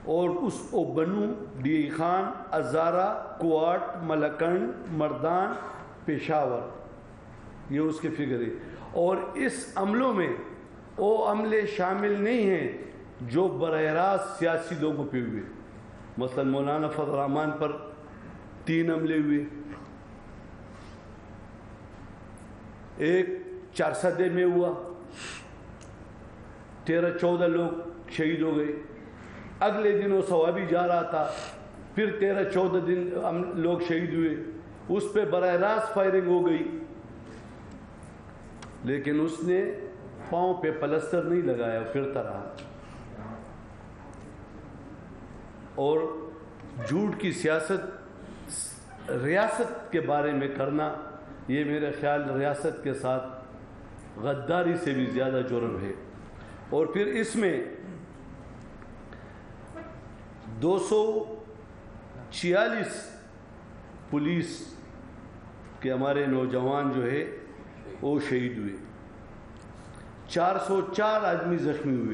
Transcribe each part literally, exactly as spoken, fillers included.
اور اس او بنو، ڈی خان، ہزارہ، کوٹ، ملکنڈ، مردان، پشاور، یہ اس کے فگر ہے. اور اس عملوں میں وہ عملے شامل نہیں ہیں جو براہ راست سیاسی لوگوں پہ ہوئے. مثلا مولانا فضل الرحمان پر تین حملے ہوئے، ایک چارسدے میں ہوا، تیرہ چودہ لوگ شہید ہو گئے. اگلے دن وہ ثوابی جا رہا تھا، پھر تیرہ چودہ دن لوگ شہید ہوئے، اس پہ براہ راست فائرنگ ہو گئی، لیکن اس نے پاؤں پہ پلستر نہیں لگایا، پھرتا رہا. اور جھوٹ کی سیاست ریاست کے بارے میں کرنا، یہ میرے خیال ریاست کے ساتھ غداری سے بھی زیادہ جرم ہے. اور پھر اس میں دو سو چھیالیس پولیس کے ہمارے نوجوان جو ہے وہ شہید ہوئے، چار سو چار آدمی زخمی ہوئے.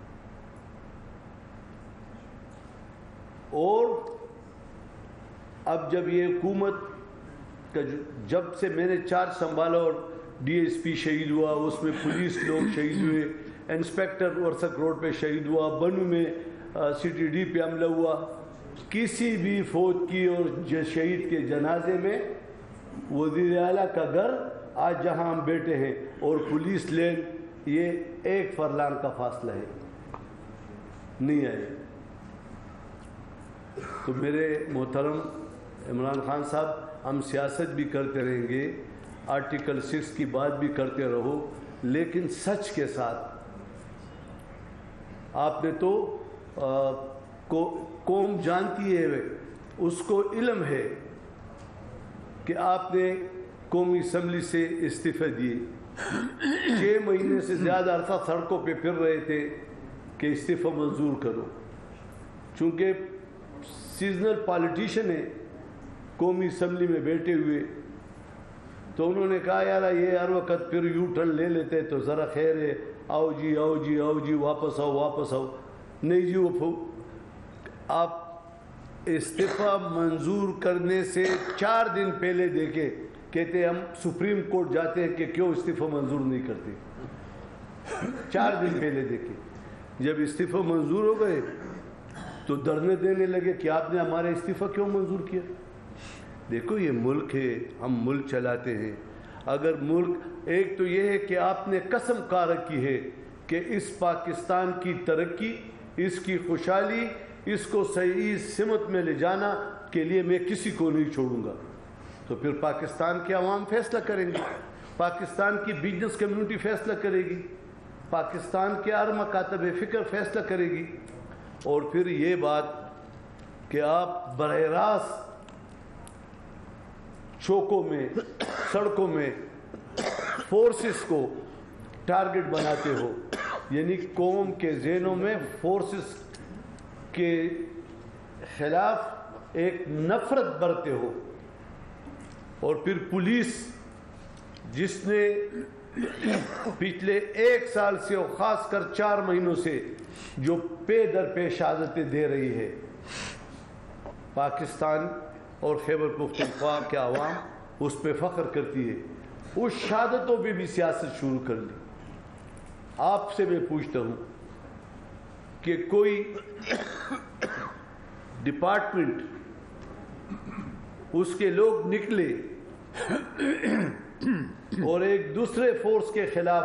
اور اب جب یہ حکومت کا جب سے میں نے چارج سنبھالا اور ڈی ایس پی شہید ہوا، اس میں پولیس لوگ شہید ہوئے، انسپیکٹر ورثک روڈ پہ شہید ہوا، بنو میں سی ٹی ڈی پہ حملہ ہوا، کسی بھی فوج کی اور شہید کے جنازے میں وزیر اعلیٰ کا گھر آج جہاں ہم بیٹھے ہیں اور پولیس لین یہ ایک فرلانگ کا فاصلہ ہے، نہیں آئے. تو میرے محترم عمران خان صاحب، ہم سیاست بھی کرتے رہیں گے، آرٹیکل سکس کی بات بھی کرتے رہو، لیکن سچ کے ساتھ. آپ نے تو قوم جانتی ہے، اس کو علم ہے کہ آپ نے قومی اسمبلی سے استعفے دیے، چھ مہینے سے زیادہ عرصہ سڑکوں پہ پھر رہے تھے کہ استعفی منظور کرو. چونکہ سیزنل پالیٹیشین ہے، قومی اسمبلی میں بیٹھے ہوئے، تو انہوں نے کہا یار یہ ہر وقت پھر یو ٹرن لے لیتے تو ذرا خیر ہے، آؤ جی آؤ جی آؤ جی واپس آؤ واپس آؤ. نہیں جی، وہ آپ استعفیٰ منظور کرنے سے چار دن پہلے دیکھے کہتے ہم سپریم کورٹ جاتے ہیں کہ کیوں استعفیٰ منظور نہیں کرتے. چار دن پہلے دیکھے، جب استعفیٰ منظور ہو گئے تو دھرنے دینے لگے کہ آپ نے ہمارا استعفیٰ کیوں منظور کیا. دیکھو یہ ملک ہے، ہم ملک چلاتے ہیں. اگر ملک ایک تو یہ ہے کہ آپ نے قسم کھا رکھی ہے کہ اس پاکستان کی ترقی، اس کی خوشحالی، اس کو صحیح سمت میں لے جانا کے لیے میں کسی کو نہیں چھوڑوں گا، تو پھر پاکستان کے عوام فیصلہ کریں گے، پاکستان کی بزنس کمیونٹی فیصلہ کرے گی، پاکستان کے ہر مکاتب فکر فیصلہ کرے گی. اور پھر یہ بات کہ آپ براہ راست چوکوں میں، سڑکوں میں فورسز کو ٹارگٹ بناتے ہو، یعنی قوم کے ذہنوں میں فورسز کے خلاف ایک نفرت برتے ہو. اور پھر پولیس جس نے پچھلے ایک سال سے اور خاص کر چار مہینوں سے جو پے در پے شہادتیں دے رہی ہے، پاکستان اور خیبر پختونخوا کے عوام اس پہ فخر کرتی ہے، اس شہادتوں پہ بھی سیاست شروع کر لی. آپ سے میں پوچھتا ہوں کہ کوئی ڈپارٹمنٹ، اس کے لوگ نکلے اور ایک دوسرے فورس کے خلاف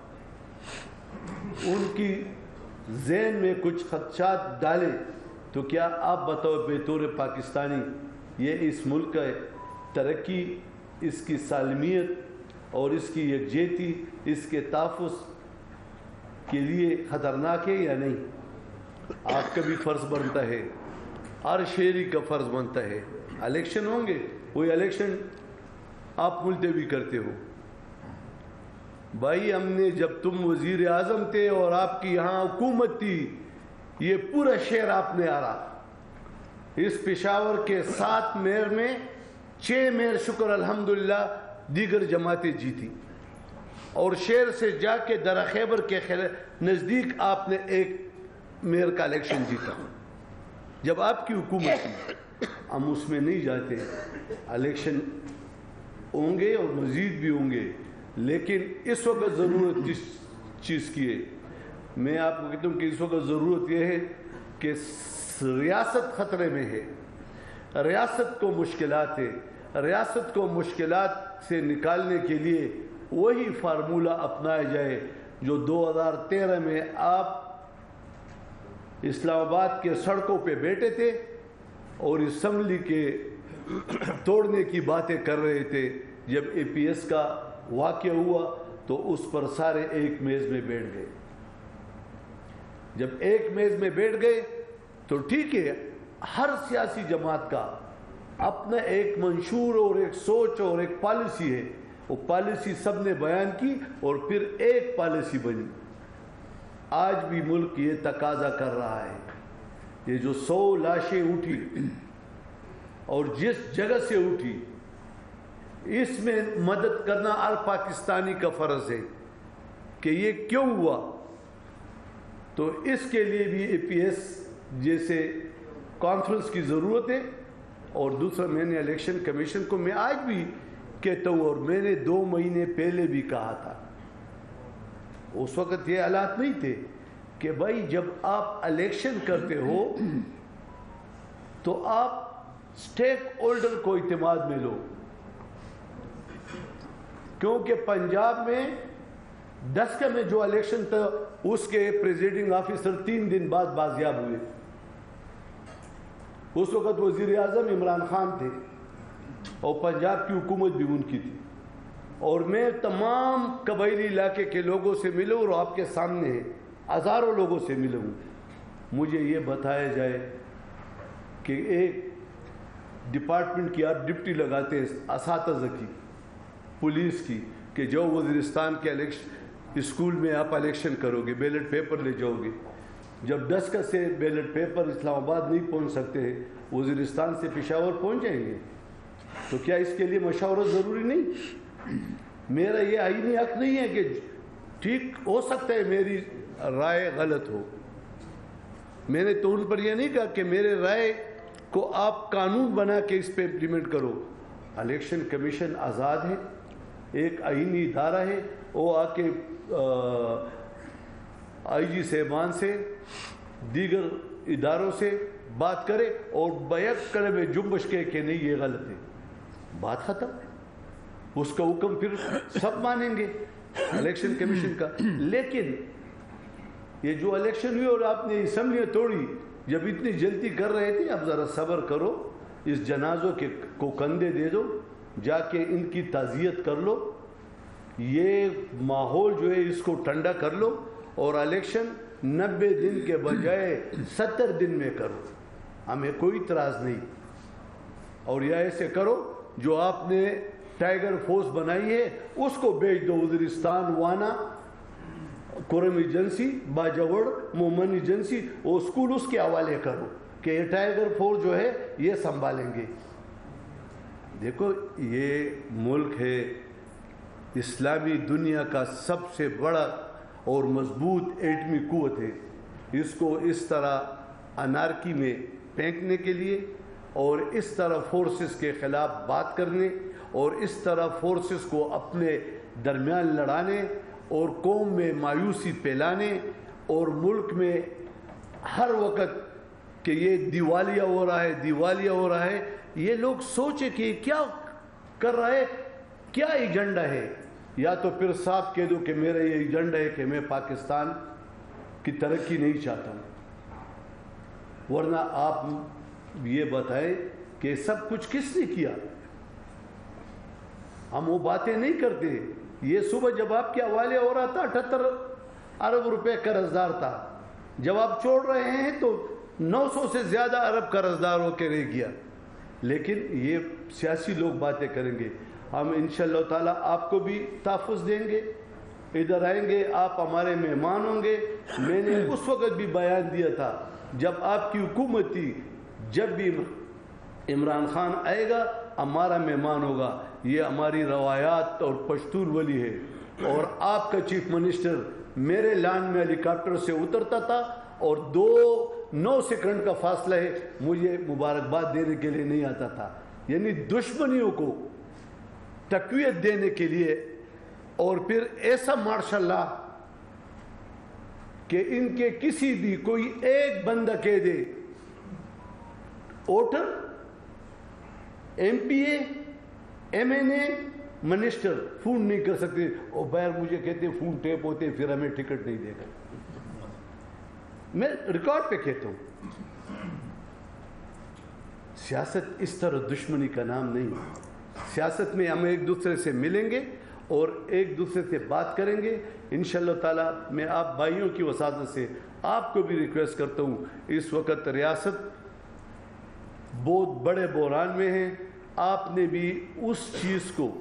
ان کی ذہن میں کچھ خدشات ڈالے، تو کیا آپ بتاؤ بطور پاکستانی یہ اس ملک کا ترقی، اس کی سالمیت اور اس کی یکجہتی، اس کے تحفظ کے لیے خطرناک ہے یا نہیں؟ آپ کا بھی فرض بنتا ہے، ہر شہری کا فرض بنتا ہے. الیکشن ہوں گے، وہی الیکشن آپ ملتوی کرتے ہو. بھائی ہم نے جب تم وزیر اعظم تھے اور آپ کی یہاں حکومت تھی، یہ پورا شہر آپ نے آرا، اس پشاور کے سات میئر میں چھ میئر شکر الحمدللہ دیگر جماعتیں جیتی، اور شہر سے جا کے درہ خیبر کے نزدیک آپ نے ایک میئر کا الیکشن جیتا. جب آپ کی حکومت تھی ہم اس میں نہیں جاتے. الیکشن ہوں گے اور مزید بھی ہوں گے, لیکن اس وقت ضرورت کس چیز کی ہے؟ میں آپ کو کہتا ہوں کہ اس وقت ضرورت یہ ہے کہ ریاست خطرے میں ہے, ریاست کو مشکلات ہے, ریاست کو مشکلات سے نکالنے کے لیے وہی فارمولہ اپنایا جائے جو دو ہزار تیرہ میں آپ اسلام آباد کے سڑکوں پہ بیٹھے تھے اور اسمبلی کے توڑنے کی باتیں کر رہے تھے. جب اے پی ایس کا واقعہ ہوا تو اس پر سارے ایک میز میں بیٹھ گئے. جب ایک میز میں بیٹھ گئے تو ٹھیک ہے, ہر سیاسی جماعت کا اپنا ایک منشور اور ایک سوچ اور ایک پالیسی ہے, وہ پالیسی سب نے بیان کی اور پھر ایک پالیسی بنی. آج بھی ملک یہ تقاضا کر رہا ہے, یہ جو سو لاشیں اٹھی اور جس جگہ سے اٹھی اس میں مدد کرنا ہر پاکستانی کا فرض ہے کہ یہ کیوں ہوا. تو اس کے لیے بھی اے پی ایس جیسے کانفرنس کی ضرورت ہے. اور دوسرا میں نے الیکشن کمیشن کو میں آج بھی کہتا ہوں اور میں نے دو مہینے پہلے بھی کہا تھا, اس وقت یہ حالات نہیں تھے کہ بھائی جب آپ الیکشن کرتے ہو تو آپ سٹیک ہولڈر کو اعتماد میں لو, کیونکہ پنجاب میں ڈسکا میں جو الیکشن تھا اس کے پریزیڈنگ آفیسر تین دن بعد بازیاب ہوئے. اس وقت وزیر اعظم عمران خان تھے اور پنجاب کی حکومت بھی ان کی تھی. اور میں تمام قبائلی علاقے کے لوگوں سے ملوں اور آپ کے سامنے ہزاروں لوگوں سے ملوں. مجھے یہ بتایا جائے کہ ایک ڈپارٹمنٹ کی آپ ڈپٹی لگاتے ہیں اساتذہ کی, پولیس کی, کہ جو وزیرستان کے الیکشن اسکول میں آپ الیکشن کرو گے, بیلٹ پیپر لے جاؤ گے. جب ڈسکا سے بیلٹ پیپر اسلام آباد نہیں پہنچ سکتے, وزیرستان سے پشاور پہنچ جائیں گے, تو کیا اس کے لیے مشاورت ضروری نہیں؟ میرا یہ آئینی حق نہیں ہے کہ ٹھیک ہو سکتا ہے میری رائے غلط ہو. میں نے تو ان پر یہ نہیں کہا کہ میرے رائے کو آپ قانون بنا کے اس پہ امپلیمنٹ کرو. الیکشن کمیشن آزاد ہے, ایک آئینی ادارہ ہے, وہ آ کے آئی جی صاحبان سے دیگر اداروں سے بات کرے اور بیک کرے میں جنبش کے کہ نہیں یہ غلط ہے, بات ختم. اس کا حکم پھر سب مانیں گے الیکشن کمیشن کا. لیکن یہ جو الیکشن ہوئی اور آپ نے اسمبلیاں توڑی, جب اتنی جلدی کر رہے تھے, اب ذرا صبر کرو, اس جنازوں کے کو کندھے دے دو, جا کے ان کی تعزیت کر لو, یہ ماحول جو ہے اس کو ٹھنڈا کر لو, اور الیکشن نبے دن کے بجائے ستر دن میں کرو, ہمیں کوئی اعتراض نہیں. اور یا ایسے کرو جو آپ نے ٹائیگر فورس بنائی ہے اس کو بیچ دو وزیرستان, وانا, کرم ایجنسی, باجوڑ, مومن ایجنسی, وہ اسکول اس کے حوالے کرو کہ یہ ٹائیگر فورس جو ہے یہ سنبھالیں گے. دیکھو یہ ملک ہے اسلامی دنیا کا سب سے بڑا اور مضبوط ایٹمی قوت ہے. اس کو اس طرح انارکی میں پھینکنے کے لیے اور اس طرح فورسز کے خلاف بات کرنے اور اس طرح فورسز کو اپنے درمیان لڑانے اور قوم میں مایوسی پھیلانے اور ملک میں ہر وقت کہ یہ دیوالیہ ہو رہا ہے دیوالیہ ہو رہا ہے, یہ لوگ سوچے کہ کیا کر رہا ہے, کیا ایجنڈا ہے. یا تو پھر صاف کہہ دو کہ میرا یہ ایجنڈا ہے کہ میں پاکستان کی ترقی نہیں چاہتا ہوں, ورنہ آپ یہ بتائیں کہ سب کچھ کس نے کیا. ہم وہ باتیں نہیں کرتے. یہ صبح جب آپ کے حوالے ہو رہا تھا اٹھہتر ارب روپے قرض دار تھا, جب آپ چھوڑ رہے ہیں تو نو سو سے زیادہ ارب قرض دار ہو کے رہ گیا. لیکن یہ سیاسی لوگ باتیں کریں گے. ہم انشاءاللہ تعالیٰ آپ کو بھی تحفظ دیں گے, ادھر آئیں گے, آپ ہمارے مہمان ہوں گے. میں نے اس وقت بھی بیان دیا تھا جب آپ کی حکومت تھی, جب بھی عمران خان آئے گا ہمارا مہمان ہوگا. یہ ہماری روایات اور پشتون ولی ہے. اور آپ کا چیف منسٹر میرے لان میں ہیلی کاپٹر سے اترتا تھا اور دو नौ सेकंड का फासला है, मुझे मुबारकबाद देने के लिए नहीं आता था। यानी दुश्मनियों को तक़वियत देने के लिए, और फिर ऐसा माशाल्लाह कि इनके किसी भी कोई एक बंदा कह दे voter, MPA, MNA, minister phone नहीं कर सकते, और बाहर मुझे कहते फोन टेप होते फिर हमें टिकट नहीं देगा। मैं रिकॉर्ड पे कहता हूं, सियासत इस तरह दुश्मनी का नाम नहीं है। सियासत में हम एक दूसरे से मिलेंगे और एक दूसरे से बात करेंगे इंशाअल्लाह ताला। मैं आप भाइयों की वसादत से आपको भी रिक्वेस्ट करता हूं, इस वक्त रियासत बहुत बड़े बहरान में है, आपने भी उस चीज़ को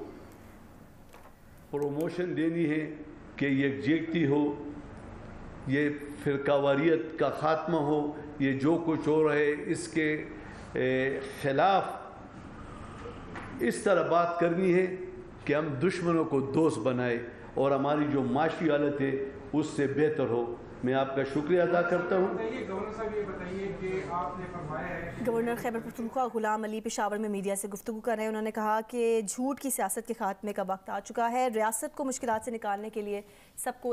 प्रमोशन देनी है कि यकजहती हो, ये फ़िरकावारियत का ख़ात्मा हो, ये जो कुछ हो रहा है इसके ख़िलाफ़ इस तरह बात करनी है कि हम दुश्मनों को दोस्त बनाए और हमारी जो माशी हालत है उससे बेहतर हो। मैं आपका शुक्रिया अदा करता हूँ। गवर्नर खैबर पख्तूनख्वा गुलाम अली पेशावर में मीडिया से गुफ्तगू कर रहे हैं। उन्होंने कहा कि झूठ की सियासत के खात्मे का वक्त आ चुका है, रियासत को मुश्किलात से निकालने के लिए सबको